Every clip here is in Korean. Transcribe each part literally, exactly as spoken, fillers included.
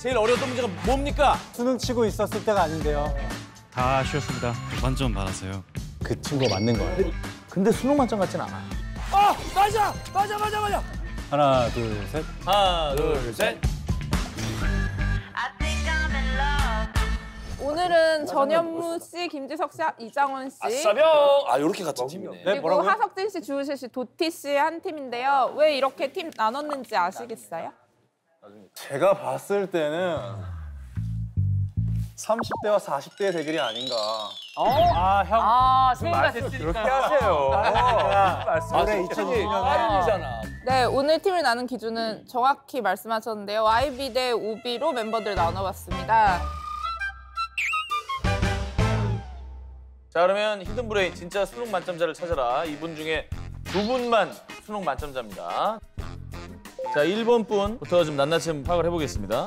제일 어려웠던 문제가 뭡니까? 수능 치고 있었을 때가 아닌데요. 다 쉬웠습니다. 만점 받았어요. 그 친구가 맞는 거예요. 근데 수능 만점 같진 않아. 아! 맞아! 맞아, 맞아, 맞아! 하나, 둘, 셋. 하나, 둘, 셋. 오늘은 전현무 씨, 김지석 씨, 이장원 씨. 아싸병! 아, 이렇게 같은 팀이네. 그리고 하석진 씨, 주우실 씨, 도티 씨 한 팀인데요. 왜 이렇게 팀 나눴는지 아시겠어요? 제가 봤을 때는 삼십 대와 사십 대의 대결이 아닌가. 어? 아, 형. 아, 새해가 됐으니까. 그렇게 하세요. 올해 이천이십 년에. 빠른이잖아. 네, 오늘 팀을 나눈 기준은 정확히 말씀하셨는데요. 와이비 대 오비로 멤버들 나눠봤습니다. 자, 그러면 히든브레인 진짜 수능 만점자를 찾아라. 이분 중에 두 분만 수능 만점자입니다. 자, 일 번 분부터 좀 낱낱이 파악을 해보겠습니다.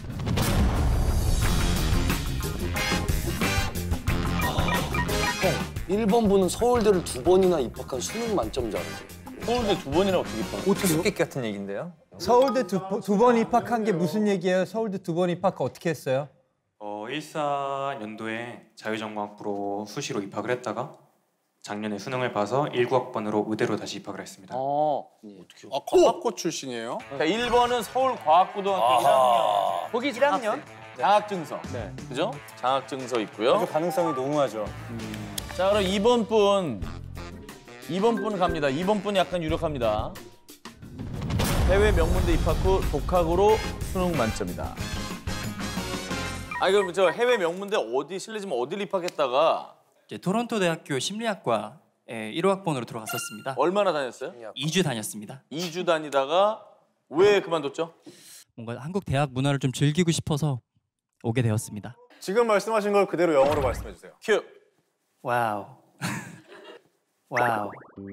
일 번 분은 서울대를 두 번이나 입학한 수능 만점자래. 서울대 두 번이나 어떻게 입학? 수수께끼 같은 얘기인데요? 서울대 두 번 입학한 게 무슨 얘기예요? 서울대 두 번 입학 어떻게 했어요? 어, 십사 년도에 자유전공학부로 수시로 입학을 했다가 작년에 수능을 봐서 십구 학번으로 의대로 다시 입학을 했습니다. 어. 어떻게? 아, 과학고 출신이에요? 자, 일 번은 서울과학고등학교 일 학년. 거기 일 학년? 장학증서. 네. 그죠? 장학증서 있고요. 그 가능성이 농후하죠. 자, 그럼 이 번 분. 이 번 분 갑니다. 이 번 분 약간 유력합니다. 해외 명문대 입학 후 독학으로 수능 만점이다. 아니, 그럼 저 해외 명문대 어디, 실례지만 어디를 입학했다가 이제 토론토 대학교 심리학과에 일 호 학번으로 들어갔었습니다. 얼마나 다녔어요? 이 주 다녔습니다. 이 주 다니다가 왜 그만뒀죠? 뭔가 한국 대학 문화를 좀 즐기고 싶어서 오게 되었습니다. 지금 말씀하신 걸 그대로 영어로 말씀해 주세요. 큐. 와우. 와우.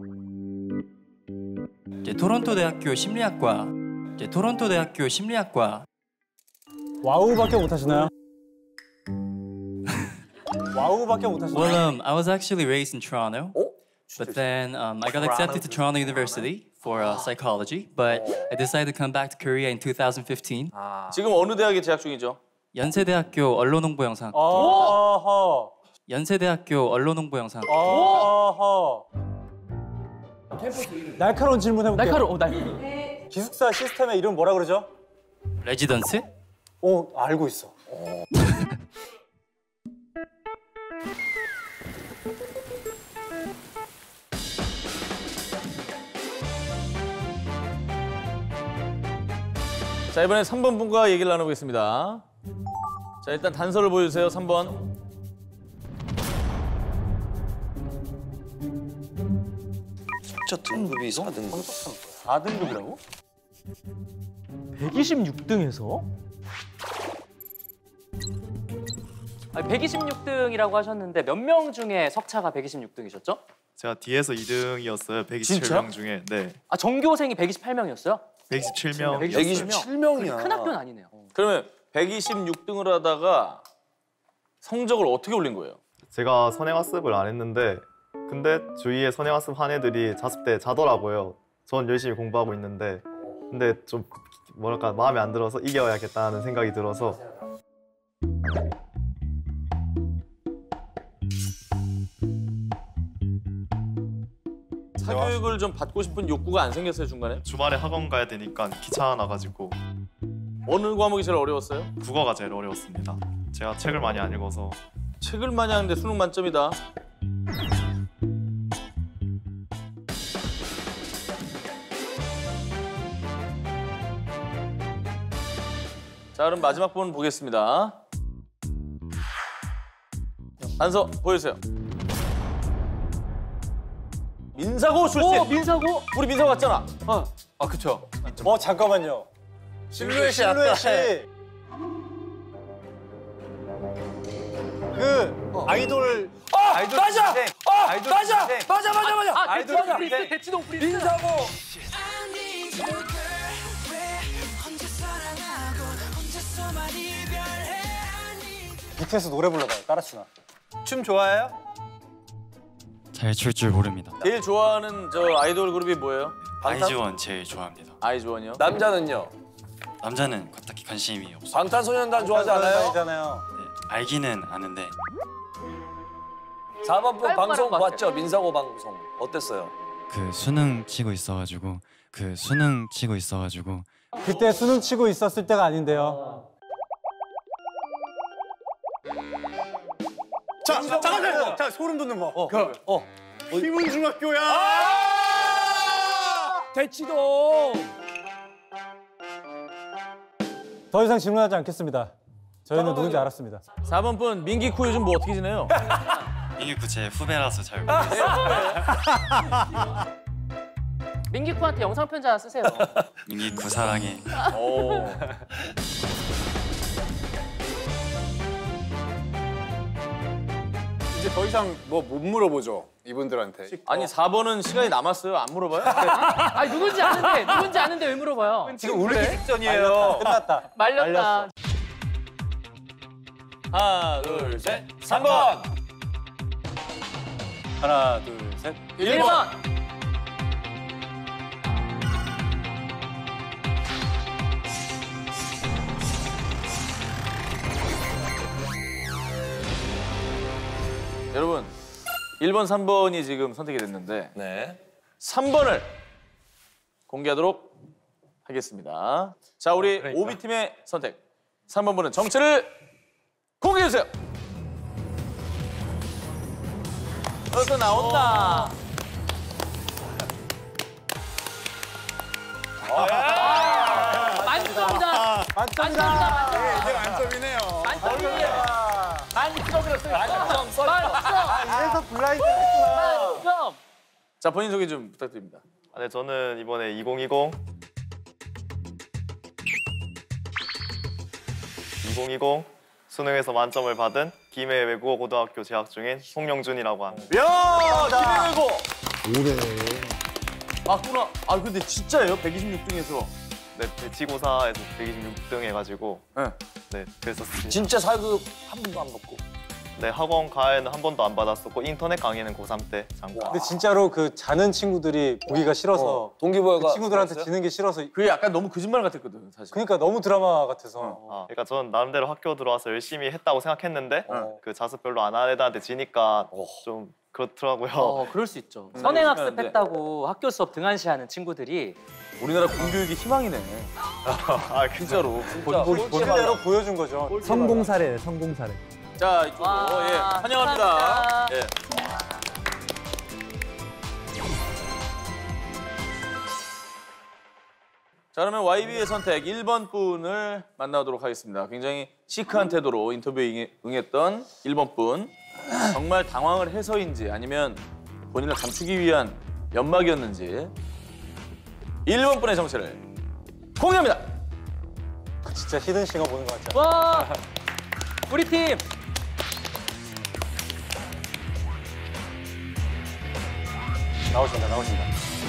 이제 토론토 대학교 심리학과 이제 토론토 대학교 심리학과 와우밖에 못 하시나요? 와우밖에 못 하시나요? Well, um, I was actually raised in Toronto, 어? but then um, I got accepted to Toronto University for uh, psychology, but I decided to come back to Korea in two thousand fifteen. 지금 어느 대학에 재학 중이죠? 연세대학교 언론홍보영상. 어허. 연세대학교 언론홍보영상. 어허. 날카로운 질문 해볼게요. 날카로워, 날카로워. 기숙사 시스템의 이름 뭐라 그러죠? 레지던스? 어, 알고 있어. 자, 이번엔 삼 번 분과 얘기를 나눠보겠습니다. 자, 일단 단서를 보여주세요, 삼 번. 숫자 등급이 사 등급. 사 등급이라고? 백이십육 등에서? 아니, 백이십육 등이라고 하셨는데 몇 명 중에 석차가 백이십육 등이셨죠? 제가 뒤에서 이 등이었어요. 백이십칠 명 중에. 네. 아, 전교생이 백이십팔 명이었어요? 백이십칠 명. 백이십칠 명이야. 큰 학교는 아니네요. 그러면 백이십육 등을 하다가 성적을 어떻게 올린 거예요? 제가 선행학습을 안 했는데 근데 주위에 선행학습 한 애들이 자습 때 자더라고요. 전 열심히 공부하고 있는데 근데 좀 뭐랄까 마음에 안 들어서 이겨야겠다는 생각이 들어서 사교육을 좀 받고 싶은 욕구가 안 생겼어요, 중간에? 주말에 학원 가야 되니까 귀찮아가지고 어느 과목이 제일 어려웠어요? 국어가 제일 어려웠습니다. 제가 책을 많이 안 읽어서. 책을 많이 하는데 수능 만점이다. 자, 그럼 마지막 분 보겠습니다. 단서 보여주세요. 민사고 출신. 오, 민사고? 우리 민사고 갔잖아. 어. 아, 그쵸. 어, 잠깐만요. 실루엣이 실루엣이 그 아이돌 아! 아이돌 맞아! 인생. 아! 아이돌 맞아! 인생. 맞아, 맞아, 맞아! 아, 아이돌 대치동 인생. 프린스, 대치동 프린스. 민사고! 밑에서 노래 불러봐요. 따라 추나. 춤 좋아해요? 잘 출 줄 모릅니다. 제일 좋아하는 저 아이돌 그룹이 뭐예요? 방탄? 아이즈원 제일 좋아합니다. 아이즈원이요? 남자는요? 남자는 딱히 관심이 없어요. 방탄소년단 좋아하지 않아요? 아니잖아요. 네, 알기는 아는데 사 번 분 깔끔한 방송 것 같아요. 봤죠? 민상호 방송 어땠어요? 그 수능 치고 있어가지고 그 수능 치고 있어가지고 그때 수능 치고 있었을 때가 아닌데요. 자, 잠깐만. 자, 소름 돋는 거. 어, 어. 희문 중학교야. 대치동. 더 이상 질문하지 않겠습니다. 저희는 누군지 알았습니다. 사 번 분 민기쿠 요즘 뭐 어떻게 지내요? 민규 제 후배라서 잘 모르겠어요. 민기쿠한테 영상 편지 하나 쓰세요. 민규 사랑해. 오. 이제 더 이상 뭐 못 물어보죠. 이분들한테. 아니 사 번은 시간이 남았어요. 안 물어봐요? 아 누군지 아는데 누군지 아는데 왜 물어봐요? 지금 울기 직전이에요. 끝났다. 말렸다. 하나, 둘, 셋. 삼 번. 하나, 둘, 셋. 일 번. 여러분, 일 번, 삼 번이 지금 선택이 됐는데 네. 삼 번을 공개하도록 하겠습니다. 자, 우리 오비 팀의 선택. 삼 번 분은 정체를 공개해 주세요. 어서 나온다. 만점이다. 만점이다. 이게 만점이네요. 만점이에요. 만점이었어요. 만점. 이래서 블라인드 만점. 자, 본인 소개 좀 부탁드립니다. 아, 네, 저는 이번에 이천이십 이천이십 수능에서 만점을 받은 김해 외국어 고등학교 재학 중인 송영준이라고 합니다. 야, 기대되고. 오래. 맞구나. 아, 근데 진짜예요? 백이십육 등에서. 네, 배치고사에서 백이십육 등 해가지고 네. 네, 그랬었습니다. 진짜 사교육 한 번도 안 받고. 네, 학원 과외는 한 번도 안 받았었고 인터넷 강의는 고삼 때 잠깐. 근데 진짜로 그 자는 친구들이 보기가 싫어서 어, 동기부여가 그 친구들한테 있었어요? 지는 게 싫어서 그게 약간 너무 거짓말 같았거든, 사실. 그러니까 너무 드라마 같아서 아, 그러니까 저는 나름대로 학교 들어와서 열심히 했다고 생각했는데 어. 그 자습 별로 안 하는 애들한테 지니까 좀 그렇더라고요. 어, 그럴 수 있죠. 선행학습 했다고 학교 수업 등한시하는 친구들이 우리나라 공교육이 희망이네. 아, 진짜로. 본대로 보여준 거죠. 성공 사례, 성공 사례. 자, 이쪽으로 와, 예, 환영합니다. 감사합니다. 예. 자, 그러면 와이비의 선택 일 번 분을 만나도록 하겠습니다. 굉장히 시크한 태도로 인터뷰에 응했던 일 번 분. 정말 당황을 해서인지 아니면 본인을 감추기 위한 연막이었는지 일 번 분의 정체를 공개합니다. 진짜 히든싱어 보는 것 같죠. 와 우리 팀 나오신다, 나오신다.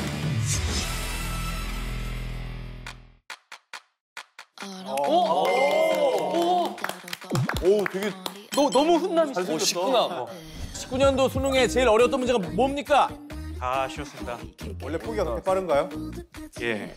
오, 되게 너 너무 훈남이 잘 오, 생겼다. 십구나. 십구 년도 수능에 제일 어려웠던 문제가 뭡니까? 다 쉬웠습니다. 원래 포기가 그렇게 빠른가요? 예.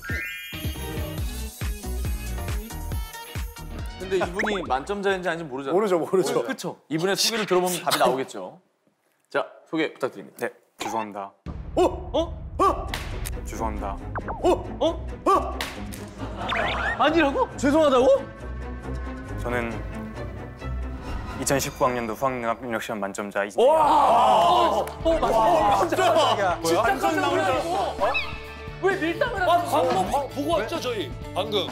근데 이분이 만점자인지 아닌지 모르잖아요. 모르죠, 모르죠. 그렇죠. 이분의 소개를 들어보면 답이 나오겠죠. 자, 소개 부탁드립니다. 네, 죄송합니다. 어? 어? 어? 죄송합니다. 어? 어? 어? 아니라고? 죄송하다고? 저는 이천십구 학년도 수학능력 능력 시험 만점자 이승. 어 맞아. 깜짝이야. 진짜 깜짝 놀랐어. 왜 밀당을 하는 거야? 광고 봐- 보고 왔죠 저희 방금.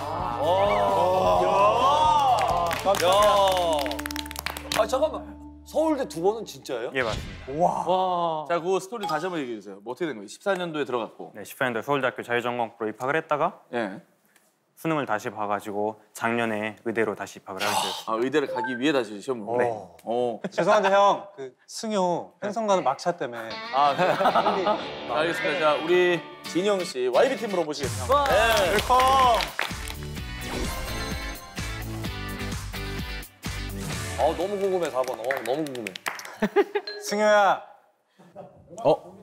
깜짝이야. 아 잠깐만. 서울대 두 번은 진짜예요? 예, 맞습니다. 와. 자, 그 스토리 다시 한번 얘기해 주세요. 뭐 어떻게 된 거예요? 십사 년도에 들어갔고. 네, 십사 년도 서울대학교 자유전공학부로 입학을 했다가 예. 수능을 다시 봐가지고 작년에 의대로 다시 입학을 하게 됐어요. 아, 의대를 가기 위해 다시 시험을 본 네. 거. 어. 죄송한데 형, 그 승효 횡성 가는 막차 때문에 아, 네. 자, 알겠습니다. 자, 우리 진영 씨 와이비 팀으로 모시겠습니다. 와. 네. 웰컴. 어 너무 궁금해 사 번. 어 너무 궁금해. 승효야. 어?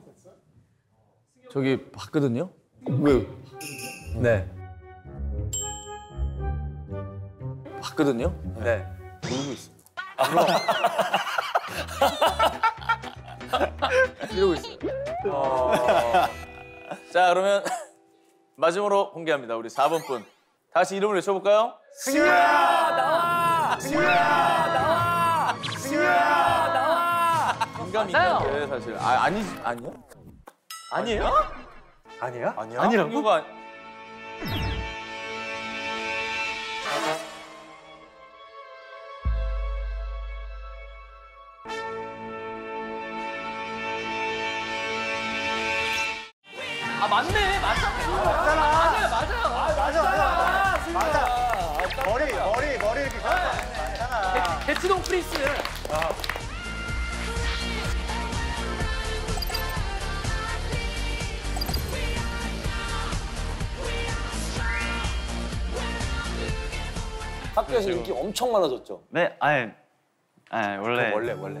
저기 봤거든요. 네. 봤거든요. 네. 울고 있어. 이러고 있어요. 어... 자, 그러면 마지막으로 공개합니다. 우리 사 번 분. 다시 이름을 외쳐볼까요? 승유야 나와! 승유야 나와! 승유야 나와! 공감이 맞아요. 있는데 사실. 아, 아니, 아니야? 아니에요? 아니야? 아니야? 아니라고? 승유가 아 맞네. 맞잖아요. 맞아요. 맞아요. 맞아 맞아 맞아. 머리 머리 머리 이렇게 맞잖아. 대치동 프린스. 학교에서 인기 엄청 많아졌죠. 네, 아니, 아니 원래 원래 원래.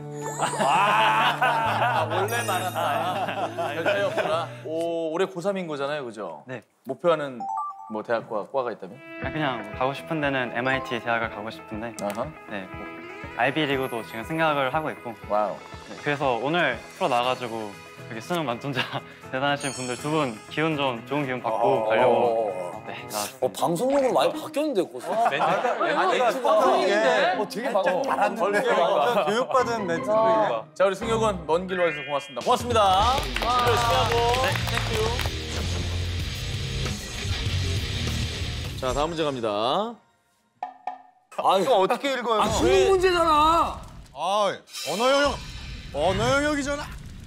아, 원래 많았다. 별 차이 없구나. 오, 올해 고삼인 거잖아요, 그죠? 네. 목표하는 뭐 대학과 과가 있다면? 그냥 가고 싶은 데는 엠아이티 대학을 가고 싶은데 아하. 네, 뭐 아이비리그도 지금 생각을 하고 있고 와우. 네, 그래서 오늘 프로 나가지고 여기 수능 만점자 대단하신 분들 두 분 기운 좀 좋은 기운 받고 가려고 네, 나왔습니다. 어, 방송용으로 많이 바뀌었는데 고사. 아니, 방송인데 어, 되게 바뀌어. 벌써 교육받은 멘트인데. 자, 우리 승혁은 먼 길 와주셔서 고맙습니다. 고맙습니다. 열심히 하고. 땡큐. 자, 다음 문제 갑니다. 아, 이거 어떻게 읽어요? 수능 문제잖아. 아, 언어 영역. 언어 영역이잖아.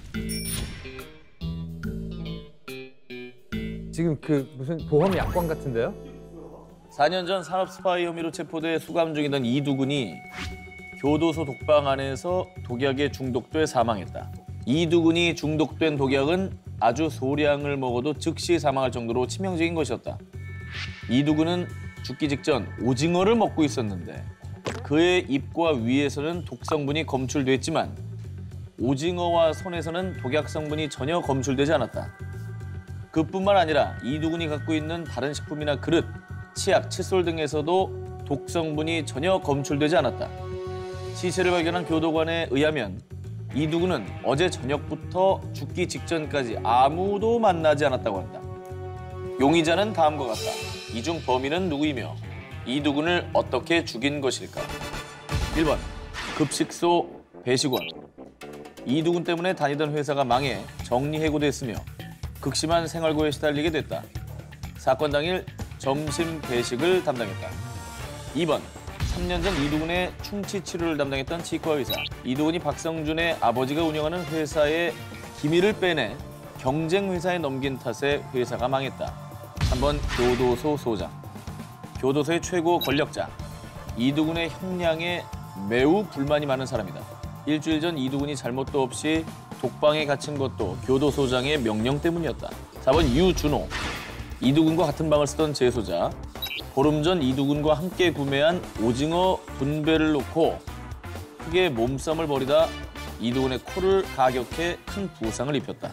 지금 그 무슨 보험 약관 같은데요? 사 년 전 산업 스파이 혐의로 체포돼 수감 중이던 이두근이 교도소 독방 안에서 독약에 중독돼 사망했다. 이두근이 중독된 독약은 아주 소량을 먹어도 즉시 사망할 정도로 치명적인 것이었다. 이두근은 죽기 직전 오징어를 먹고 있었는데 그의 입과 위에서는 독성분이 검출됐지만 오징어와 손에서는 독약 성분이 전혀 검출되지 않았다. 그뿐만 아니라 이두근이 갖고 있는 다른 식품이나 그릇, 치약, 칫솔 등에서도 독성분이 전혀 검출되지 않았다. 시체를 발견한 교도관에 의하면 이두근은 어제 저녁부터 죽기 직전까지 아무도 만나지 않았다고 한다. 용의자는 다음과 같다. 이 중 범인은 누구이며 이두근을 어떻게 죽인 것일까? 일 번 급식소 배식원. 이두근 때문에 다니던 회사가 망해 정리해고됐으며 극심한 생활고에 시달리게 됐다. 사건 당일 점심 배식을 담당했다. 이 번 삼 년 전 이두근의 충치 치료를 담당했던 치과 의사. 이두근이 박성준의 아버지가 운영하는 회사의 기밀을 빼내 경쟁 회사에 넘긴 탓에 회사가 망했다. 삼 번 교도소 소장. 교도소의 최고 권력자. 이두근의 형량에 매우 불만이 많은 사람이다. 일주일 전 이두근이 잘못도 없이 독방에 갇힌 것도 교도소장의 명령 때문이었다. 사 번 유준호. 이두근과 같은 방을 쓰던 재소자. 보름 전 이두근과 함께 구매한 오징어 분배를 놓고 크게 몸싸움을 벌이다 이두근의 코를 가격해 큰 부상을 입혔다.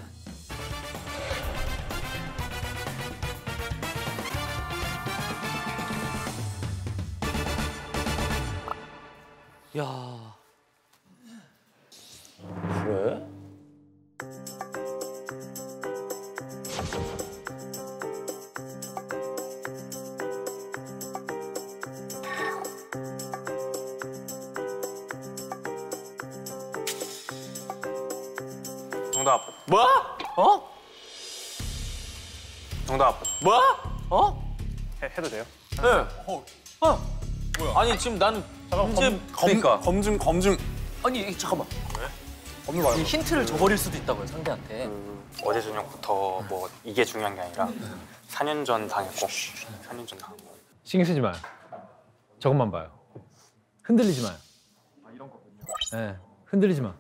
야. 그래? 정답. 뭐? 어? 정답. 뭐? 어? 해, 해도 돼요? 네. 어. 어. 뭐야? 아니 지금 나는 문제 그러니까. 검증 검증. 아니 잠깐만. 검증 말고. 이 힌트를 줘버릴 수도 있다고요 상대한테. 어제 저녁부터 뭐 이게 중요한 게 아니라 사 년 전 당했고 사 년 전 당한 거. 신경 쓰지 마요. 저것만 봐요. 흔들리지 마요. 아, 이런 거군요. 네, 흔들리지 마.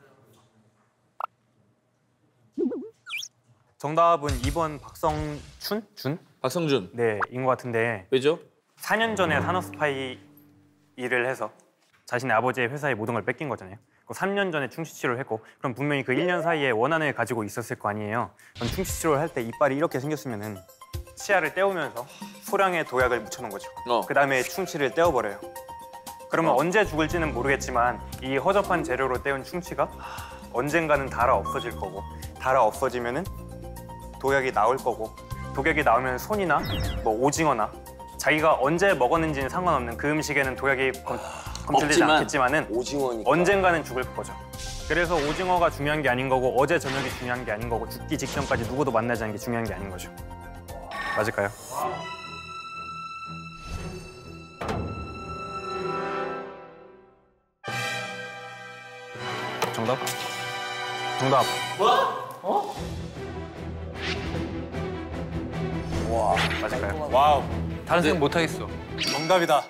정답은 이 번 박성춘? 준? 박성준. 네, 인 것 같은데 왜죠? 사 년 전에 산업 스파이 일을 해서 자신의 아버지의 회사의 모든 걸 뺏긴 거잖아요. 삼 년 전에 충치 치료를 했고 그럼 분명히 그 일 년 사이에 원한을 가지고 있었을 거 아니에요. 그럼 충치 치료를 할 때 이빨이 이렇게 생겼으면은 치아를 떼우면서 소량의 독약을 묻혀놓은 거죠. 어. 그 다음에 충치를 떼어버려요. 그러면 언제 죽을지는 모르겠지만 이 허접한 재료로 때운 충치가 언젠가는 닳아 없어질 거고 닳아 없어지면은 독약이 나올 거고 독약이 나오면 손이나 뭐 오징어나 자기가 언제 먹었는지는 상관없는 그 음식에는 독약이 검, 검출되지 없지만 않겠지만은 오징어니까. 언젠가는 죽을 거죠. 그래서 오징어가 중요한 게 아닌 거고 어제 저녁이 중요한 게 아닌 거고 죽기 직전까지 누구도 만나지 않는 게 중요한 게 아닌 거죠. 맞을까요? 정답? 정답. 와. 맞을까요? 와우. 다른 생각 못 하겠어. 정답이다.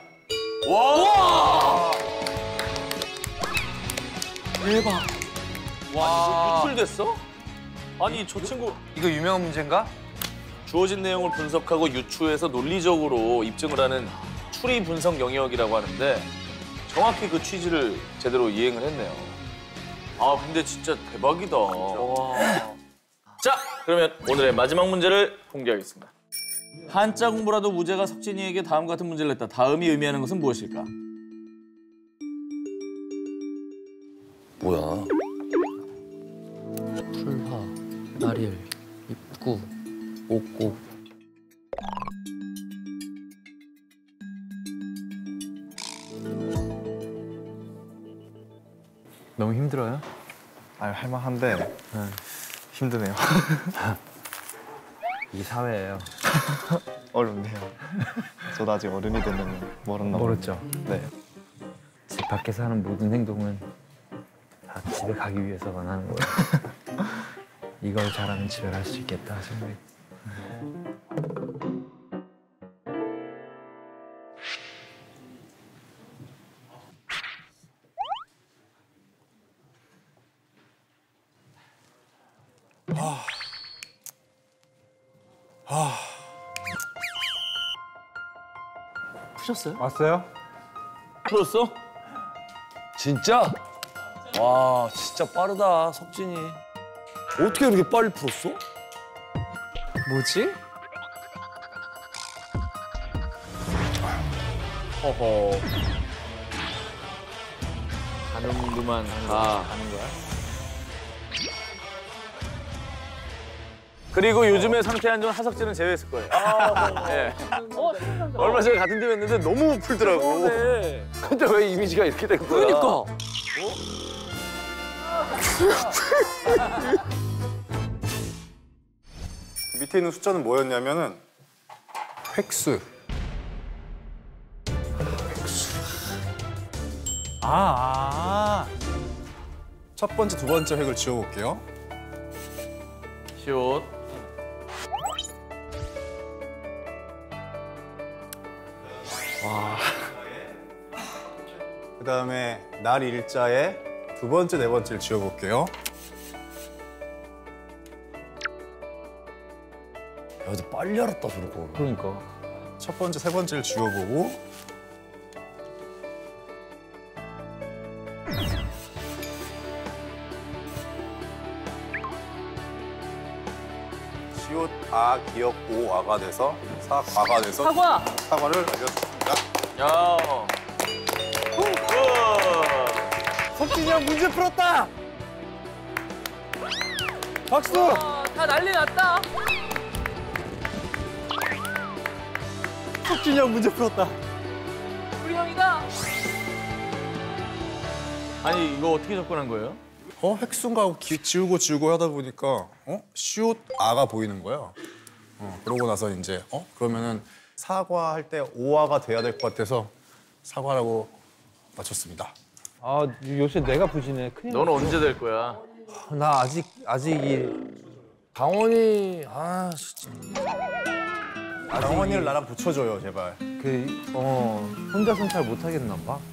와, 유출됐어? 아니, 저 친구 이거 유명한 문제인가? 주어진 내용을 분석하고 유추해서 논리적으로 입증을 하는 추리 분석 영역이라고 하는데 정확히 그 취지를 제대로 이행을 했네요. 아, 근데 진짜 대박이다. 자, 그러면 오늘의 마지막 문제를 공개하겠습니다. 한자 공부라도 무죄가 석진이에게 다음 같은 문제를 냈다. 다음이 의미하는 것은 무엇일까? 뭐야? 풀하, 나릴, 입구, 옥고. 너무 힘들어요? 아, 할만한데 힘드네요. 이 사회예요. 어렵네요. 저도 아직 어른이 되려면 멀었나 봐요. 멀었죠. 네. 집 밖에서 하는 모든 행동은 다 집에 가기 위해서만 하는 거예요. 이걸 잘하면 집에 갈 수 있겠다 생각이. 푸셨어요? 왔어요? 풀었어? 진짜? 와, 진짜 빠르다, 석진이. 어떻게 이렇게 빨리 풀었어? 뭐지? 허허. 가는구만. 아, 가는 거야? 그리고 요즘에 상태 안 좋은 하석진은 제외했을 거예요. 아, 네. 얼마 전에 같은 팀이었는데 너무 풀더라고. 근데 왜 이미지가 이렇게 된 거야? 그러니까. 밑에 있는 숫자는 뭐였냐면은 획수. 아, 아. 첫 번째, 두 번째 획을 지워볼게요. 시옷. 그 다음에 날 일자에 두 번째, 네 번째를 지워볼게요. 야, 근데 빨리 알았다, 저거. 그러니까. 첫 번째, 세 번째를 지워보고 시옷 아 기역 오 아가 돼서 사과가 돼서 사과! 사과를 알려줬습니다. 야. 석진이 형 문제 풀었다! 박수! 어, 다 난리 났다. 석진이 형 문제 풀었다. 우리 형이다. 아니, 이거 어떻게 접근한 거예요? 어 획수인가 기, 지우고 지우고 하다 보니까 어 시옷 아가 보이는 거야. 어 그러고 나서 이제 어 그러면은 사과할 때 오아가 돼야 될 것 같아서 사과라고 맞췄습니다. 아 요새 내가 부지네. 큰일 너는 언제 될 거야? 났어. 나 아직 아직 이 강원이, 아, 진짜. 강원이를 나랑 붙여줘요 제발. 그, 어, 혼자서는 잘 못하겠나 봐.